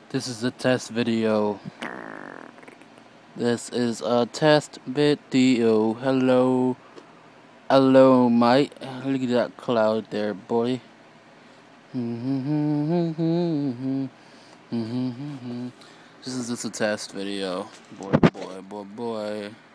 This is a test video. This is a test video. Hello. Hello, mate. Look at that cloud there, boy. This is just a test video. Boy.